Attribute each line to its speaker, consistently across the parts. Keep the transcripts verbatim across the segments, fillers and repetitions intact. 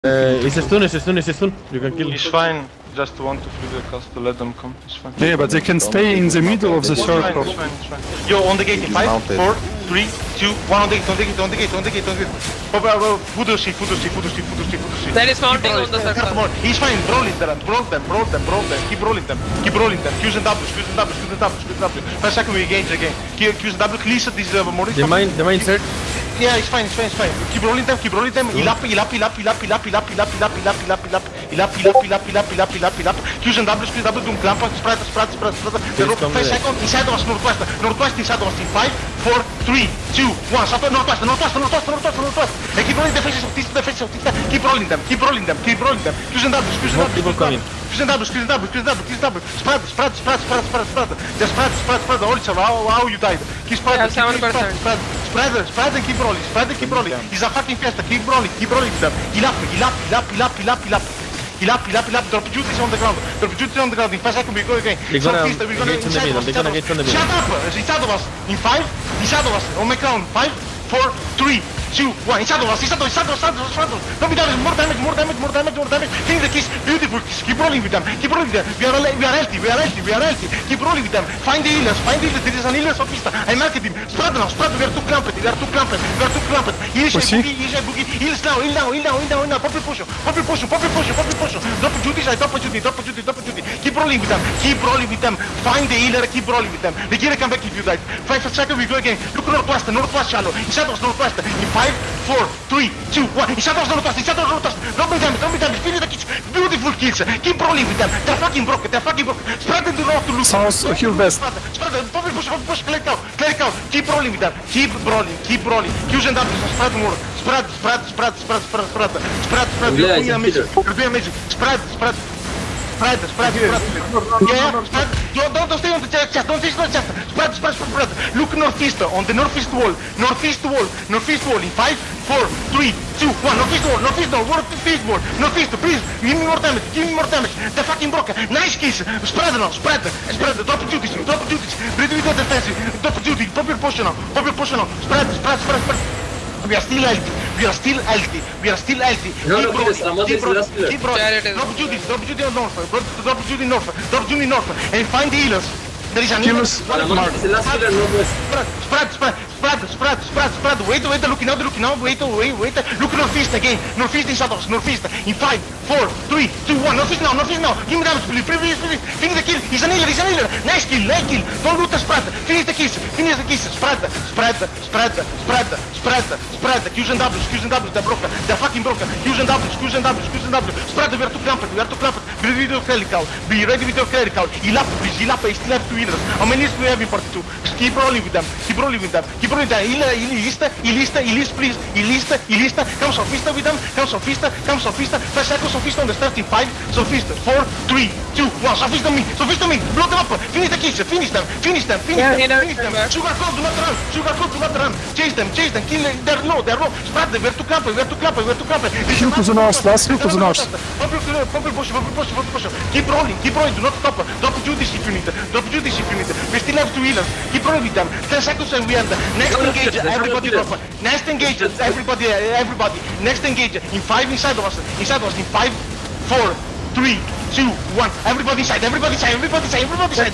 Speaker 1: Uh, it's a stun, it's a stun, it's a stun. You can kill him.
Speaker 2: He's fine. Just want to free the cast to let them come. It's fine.
Speaker 3: Yeah, but they can stay in the middle of the
Speaker 2: It's fine,
Speaker 3: circle.
Speaker 2: it's fine, it's fine. Yo, on the gate in five, four, three, two, one on the gate, on the gate, on the gate, on the gate, on the gate. Oh, oh, oh, Voodoo shift, Voodoo shift, Voodoo shift, Voodoo shift, Voodoo shift.
Speaker 4: There is mounting on the circle.
Speaker 2: More. He's fine, roll it there, roll them, roll them, roll them, keep rolling them, keep rolling them. Q's and W's, Q's and W's, Q's and W's, Q's and W's. Five seconds we engage again. Q's and W, clears this uh, Maurice.
Speaker 1: The mine, the mine set.
Speaker 2: Yeah, it's fine, it's fine, it's fine. Keep rolling them, keep rolling them. Heal up, heal up, heal up, heal up, heal up, heal up, heal up, heal up, heal up, heal up, heal up, heal up, heal up, heal up, heal up, heal up, heal up, heal up. Q's and W's, Q's and W's, doom clamp, spread, spread, spread, spread. The rope, five seconds, inside of us, northwest, northwest, inside of us in five, four, three, two, one. South, northwest, northwest, northwest, northwest, northwest. And keep rolling the faces of this, the faces of this. Keep rolling them, keep rolling them, keep rolling them. Q's and W's, Q's and W's,
Speaker 1: people coming.
Speaker 2: Q's and W's, Q's and W's, Q's and W's, Q's and W's. Spread, spread, spread, spread, spread, spread. Just spread, spread, spread. All each other. How, how you died? Keep spread, keep spread, spread, spread, spread, and keep rolling, spread and keep rolling. He's a fucking fiesta. Keep rolling, keep rolling with them. Heal up, heal up, heal up, heal up, heal up, heal up. Heal up, heal up, heal up. Drop duties on the ground. Drop duties on the ground. In five seconds we go again.
Speaker 1: They're gonna engage in the middle. They're gonna engage in the middle.
Speaker 2: Shut up! Inside of us. In five. Inside of us. On my ground. Five, four, three, two, one. Inside of us. Inside of us. Inside of us. Inside of us. Inside of us. Don't be damage. More damage. More damage. More damage. More damage. Finish the kiss. Beautiful kiss. Keep rolling with them. Keep rolling with them. We are we are healthy. We are healthy. We are healthy. Keep rolling with them. Find the healers. Find the healers. There is an healer sofista. I marked him. Spread now. Spread. We are too clamped. We are too clamped. We are too clamped. Heal boogie. Heal boogie. Heals now. Heal now. Heal now. Heal now. Heal now. Pop push. Pop push. Pop push. Pop push. Drop duties. I drop duty. Drop duty. Drop duty. Keep rolling with them. Keep rolling with them. Find the healer. Keep rolling with them. The gear come back if you died. Five seconds we go again. Look northwest. Northwest shallow. Inside of us northwest. In five, four, three, two, one. Inside of us northwest. Inside of us northwest. Don't be damage. Don't be damage. Finish the kills. Beautiful kills. Keep rolling with them. They're fucking broken. They're fucking broken. Spread them to north to look.
Speaker 3: South, uh, heal west.
Speaker 2: Spread. Spread. Pop push. Pop push. Clear out. Clear out. Keep rolling with them. Keep rolling. Keep rolling. Q's and W's. Spread more. Spread. Spread. Spread. Spread. Spread. Spread. Spread. Spread. You're doing amazing. You're doing amazing. Spread. Spread. Spread, spread, spread. Yeah, spread. Don't, don't stay on the chest. Don't stay on the chest. Spread, spread, spread, spread. Look northeast, on the northeast wall. Northeast wall. Northeast wall. In five, four, three, two, one. Northeast wall. Northeast wall. Northeast wall. Northeast. Please, give me more damage. Give me more damage. They're fucking broken. Nice kiss. Spread now. Spread. Spread. Drop duties. Drop duties. Breathe with the defensive. Drop duty. Pop your potion now. Pop your potion now. Spread, spread, spread, spread. We are still healthy. We are still healthy. We are still healthy.
Speaker 5: No,
Speaker 2: keep
Speaker 5: no,
Speaker 2: rolling.
Speaker 5: Ramos
Speaker 2: Keep
Speaker 5: is
Speaker 2: rolling.
Speaker 5: last killer.
Speaker 2: Keep rolling. Drop Judy. Drop Judy on north. Drop Judy north. Drop Judy north. And find the healers. There is an healer.
Speaker 5: Ramos is the last killer northwest.
Speaker 2: Spread, spread, spread, spread, spread, spread. Wait, wait, looking out, looking out. Wait, wait, wait. Look northeast again. Northeast in shadows. Northeast. In five, four, three, two, one. Northeast now. Northeast now. Give me damage, please. Please, please. Finish the kill. He's an healer. He's an healer. Nice kill. Nice kill. Don't loot the spread. Finish the kills. Finish the kills. Spread, spread, spread, spread, spread, spread. Q's and W's. Q's and W's. They're broken. They're fucking broken. Q's and W's. Q's and W's. Q's and W's. Spread. We are too clamped. We are too clamped. Be ready with your clerical. Be ready with your clerical. Heal up, please. Heal up. I still have two healers. How many do we have in forty-two? Keep rolling with them. Keep rolling with them. Keep rolling with them. Heal, heal, Ilista, Ilista, Ilista, please. Ilista, Ilista. Come Sophista with them. Come Sophista. Come Sophista. Five seconds Sophista on the start in five. Sophista. Four, three, two, one. Sophista me. Sophista me. Blow them up. Finish the kills. Finish them. Finish them. Finish
Speaker 4: Yeah,
Speaker 2: them.
Speaker 4: he
Speaker 2: Finish them.
Speaker 4: knows.
Speaker 2: Sugar coat, do not run. Sugar coat, do not run. Chase them. Chase them. Kill them. They're low. They're low. Spread them. We're too clamped. We're too clamped. We're too clamped.
Speaker 3: Heal to the north. Last heal to the north.
Speaker 2: Pop your pop your push. Pop your push. Pop your push. Keep rolling. Keep rolling. Do not stop. Drop Judas if you need. Drop Judas if you need. We still have two healers. Keep rolling with them. Ten seconds and we end. Next engage. Everybody drop. Next engage. Everybody. Everybody. Next engage. In five inside of us. Inside of us. In five, four, three, two, one. Everybody inside. Everybody inside. Everybody inside. Everybody inside.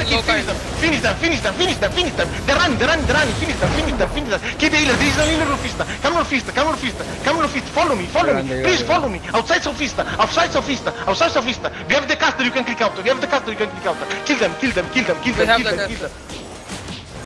Speaker 2: Finish them. Finish them. Finish them. Finish them. They're running. They're running. They're running. Finish them. Finish them. Finish them. Keep the healer. There is no healer Northista. Come Northista. Come Northista. Come Northista. Follow me. Follow me. Please follow me. Outside Sophista. Outside Sophista. Outside Sophista. We have the caster. You can click out. We have the caster. You can click out. Kill them. Kill them. Kill them. Kill them. Kill them. Kill them.